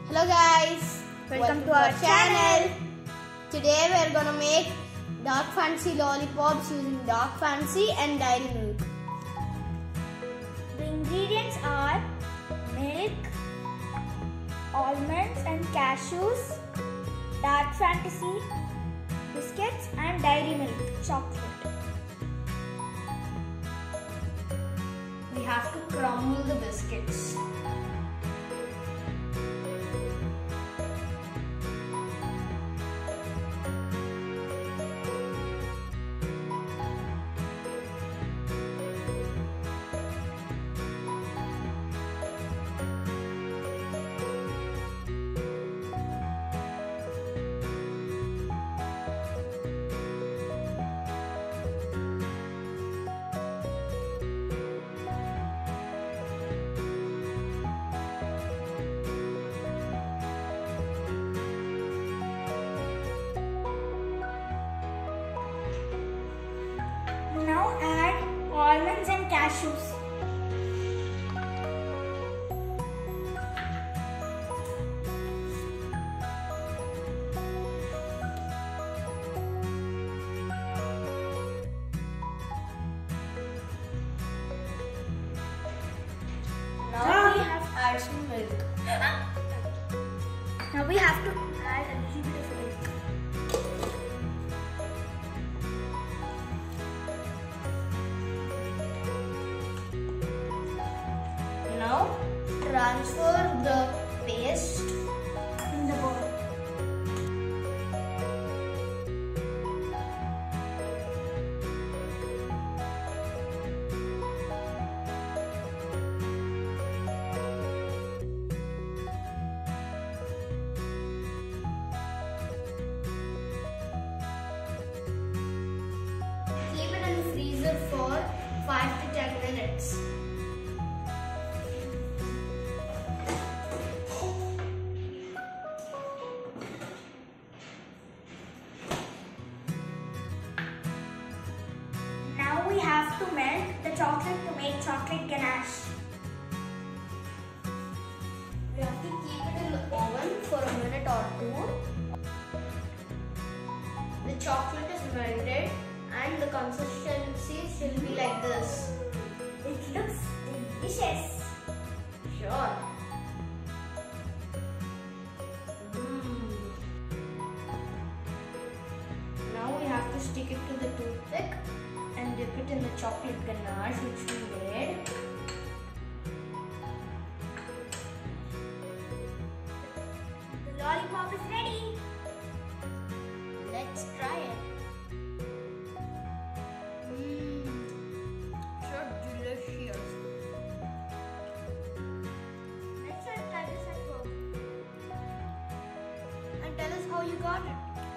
Hello guys, welcome to our channel. Today we are gonna make dark fancy lollipops using dark fancy and dairy milk. The ingredients are milk, almonds and cashews, dark fantasy, biscuits and dairy milk chocolate. We have to crumble the biscuits. Now add almonds and cashews. Now we have to add some milk. Now we have to add a little bit of milk. Now transfer the paste In the bowl. Keep it in the freezer for 5 to 10 minutes. Now we have to melt the chocolate to make chocolate ganache. We have to keep it in the oven for a minute or two. The chocolate is melted and the consistency should be like this. It looks delicious. Sure. Now we have to stick it to the toothpick and dip it in the chocolate ganache which we made. The lollipop is ready. Let's try it. So delicious. Let's try this at home. And tell us how you got it.